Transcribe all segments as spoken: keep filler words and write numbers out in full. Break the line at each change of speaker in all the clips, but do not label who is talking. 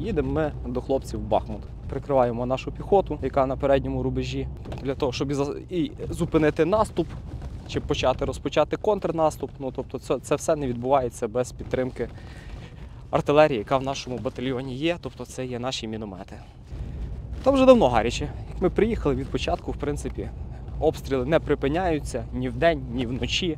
Їдемо ми до хлопців в Бахмут. Прикриваємо нашу піхоту, яка на передньому рубежі, для того, щоб і зупинити наступ, чи почати розпочати контрнаступ. Ну, тобто це, це все не відбувається без підтримки артилерії, яка в нашому батальйоні є, тобто це є наші міномети. Там вже давно гаряче. Як ми приїхали від початку, в принципі, обстріли не припиняються ні вдень, ні вночі.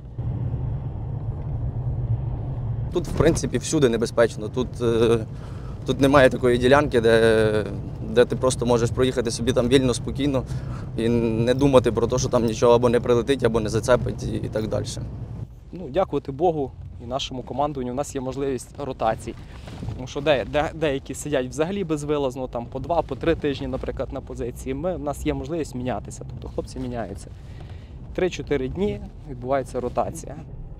Тут, в принципі, всюди небезпечно. Тут, тут немає такої ділянки, де, де ти просто можеш проїхати собі там вільно, спокійно і не думати про те, що там нічого або не прилетить, або не зацепить і так далі.
Ну, дякувати Богу і нашому командуванню, у нас є можливість ротацій. Тому що де, де, деякі сидять взагалі безвилазно, там по два, по три тижні, наприклад, на позиції. Ми, у нас є можливість мінятися, тобто хлопці міняються. три-чотири дні відбувається ротація.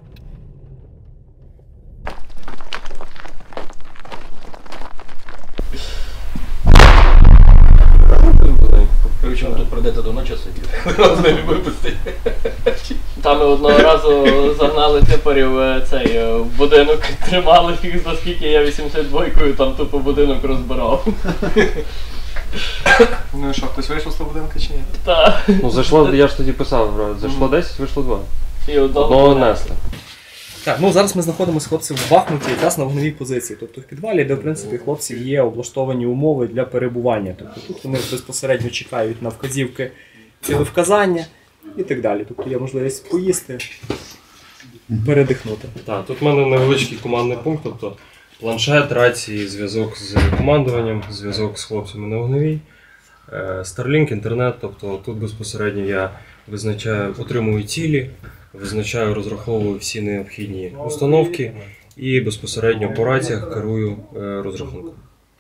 Причому тут прийдете до ночі сидіти, з ними випустить.
Там ми одного разу загнали типарів цей в будинок, тримали їх, наскільки я вісімдесят двойкою там тупо будинок розбирав.
Ну і що, хтось вийшов з того будинку чи ні?
Так.
Ну зайшло, я ж тоді писав, зайшло десять, вийшло два.
І одного,
одного несли.
Так, ну зараз ми знаходимося, хлопці, в Бахмуті, якраз на вогневій позиції. Тобто в підвалі, де, в принципі, хлопців є облаштовані умови для перебування. Тобто тут вони безпосередньо чекають на вказівки цілевказання і так далі. Тобто є можливість поїсти, передихнути.
Так, тут в мене невеличкий командний пункт, тобто планшет, рації, зв'язок з командуванням, зв'язок з хлопцями на вогневій, Starlink, інтернет, тобто тут безпосередньо я визначаю, отримую цілі, визначаю, розраховую всі необхідні установки і безпосередньо по раціях керую розрахунком.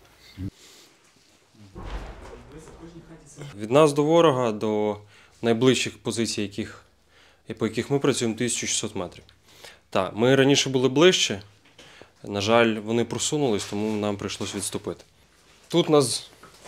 Від нас до ворога, до найближчих позицій, яких, по яких ми працюємо, тисяча шістсот метрів. Так, ми раніше були ближче, на жаль, вони просунулись, тому нам прийшлось відступити. Тут нас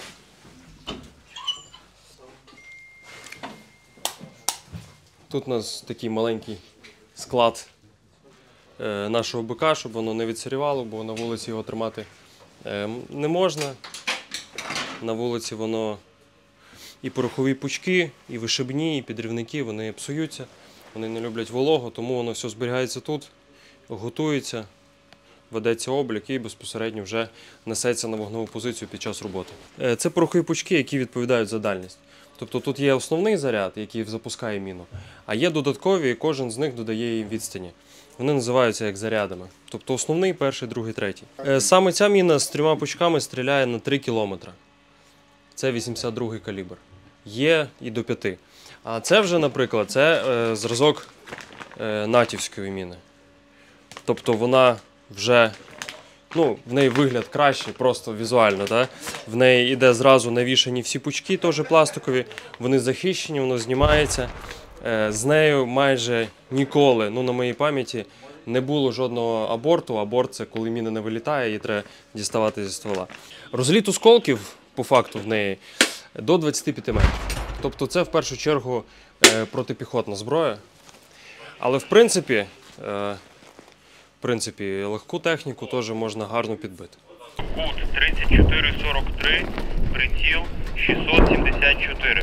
Тут у нас такий маленький склад е, нашого БК, щоб воно не відсирівало, бо на вулиці його тримати е, не можна. На вулиці воно і порохові пучки, і вишибні, і підрівники, вони псуються, вони не люблять вологу, тому воно все зберігається тут, готується, ведеться облік і безпосередньо вже несеться на вогневу позицію під час роботи. Е, це порохові пучки, які відповідають за дальність. Тобто тут є основний заряд, який запускає міну, а є додаткові, і кожен з них додає їй відстані. Вони називаються як зарядами. Тобто основний, перший, другий, третій. Саме ця міна з трьома пучками стріляє на три кілометри. Це вісімдесят другий калібр. Є і до п'яти. А це вже, наприклад, це е, зразок е, натівської міни. Тобто вона вже, ну, в неї вигляд кращий, просто візуально. Так? В неї йде зразу навішані всі пучки, теж пластикові, вони захищені, воно знімається. З нею майже ніколи, ну на моїй пам'яті, не було жодного аборту. Аборт – це коли міна не вилітає, її треба діставати зі ствола. Розліт осколків, по факту, в неї до двадцяти п'яти метрів. Тобто це в першу чергу протипіхотна зброя. Але в принципі, в принципі легку техніку теж можна гарно підбити.
Кут тридцять чотири сорок три, приціл шістсот сімдесят чотири.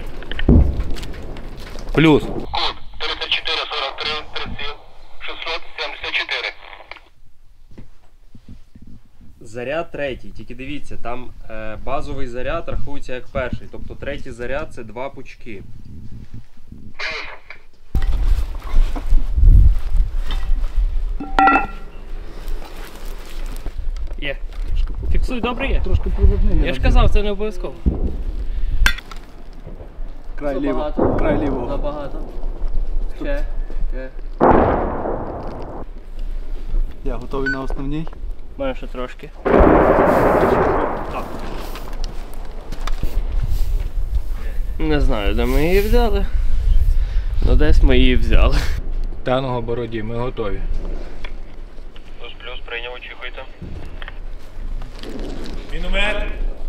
Плюс.
Кут тридцять чотири сорок три, приціл шістсот сімдесят чотири.
Заряд третій, тільки дивіться, там е, базовий заряд рахується як перший, тобто третій заряд це два пучки.
Є. Фіксуй, добре є? Трошки проводний. Я ж казав, це не обов'язково.
Край ліво. Край ліво.
Забагато. Ще. Ще.
Я готовий на основній.
Маю ще трошки. Так. Не знаю, де ми її взяли. Ну десь ми її взяли.
Таного бороді, ми готові.
Плюс-плюс, прийняв, очікуйте.
Міномет!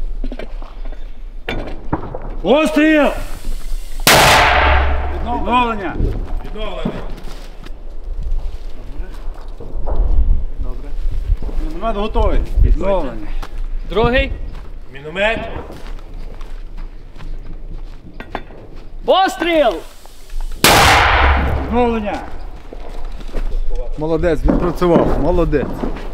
Постріл!
Відновлення! Відновлений.
Добре.
Міномет готовий. Відновлення.
Другий.
Міномет.
Постріл!
Відновлення. Молодець, відпрацював. Молодець.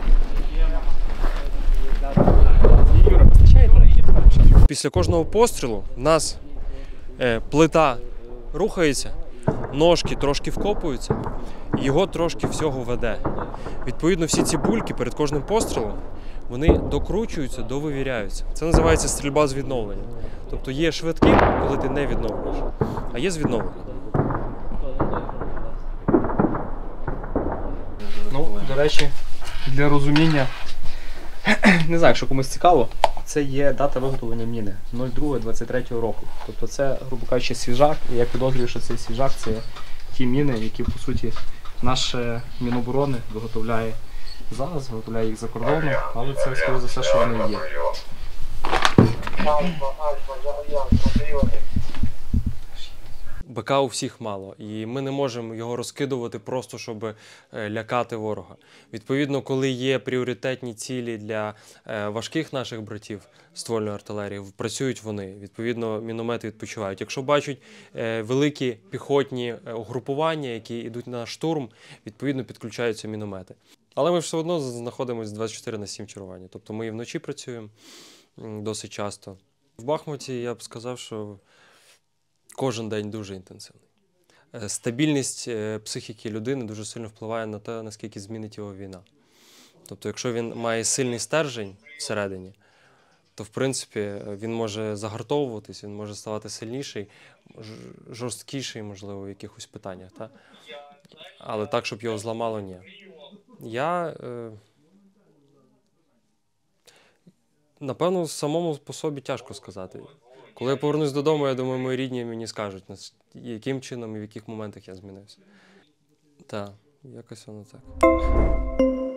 Після кожного пострілу в нас е, плита рухається, ножки трошки вкопуються, і його трошки всього веде. Відповідно, всі ці бульки перед кожним пострілом вони докручуються, довивіряються. Це називається стрільба з відновленням. Тобто є швидкі, коли ти не відновлюєш, а є з відновленням.
Ну, до речі, для розуміння, не знаю, якщо комусь цікаво, це є дата виготовлення міни нуль два двадцять третього року. Тобто це, грубо кажучи, свіжак, і я підозрюю, що цей свіжак це ті міни, які, по суті, наше Міноборони виготовляє зараз, виготовляє їх за кордоном, але це, скоріше за все, що вони є.
БК у всіх мало, і ми не можемо його розкидувати просто, щоб е, лякати ворога. Відповідно, коли є пріоритетні цілі для е, важких наших братів ствольної артилерії, працюють вони. Відповідно, міномети відпочивають. Якщо бачать е, великі піхотні е, угрупування, які йдуть на штурм, відповідно підключаються міномети. Але ми все одно знаходимося двадцять чотири на сім чергування. Тобто ми і вночі працюємо м, досить часто. В Бахмуті я б сказав, що кожен день дуже інтенсивний. Стабільність психіки людини дуже сильно впливає на те, наскільки змінить його війна. Тобто, якщо він має сильний стержень всередині, то, в принципі, він може загартовуватись, він може ставати сильніший, жорсткіший, можливо, в якихось питаннях. Та? Але так, щоб його зламало, ні. Я, е... напевно, самому по собі тяжко сказати. Коли я повернусь додому, я думаю, мої рідні мені скажуть, яким чином і в яких моментах я змінився. Так, якось воно так.